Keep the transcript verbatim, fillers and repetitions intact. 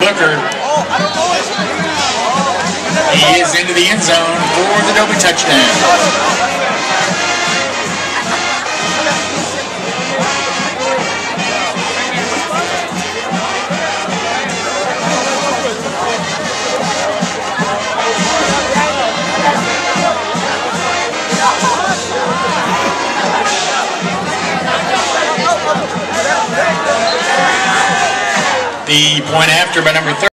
Booker. He is into the end zone for the Dobie touchdown. The point after by number thirty.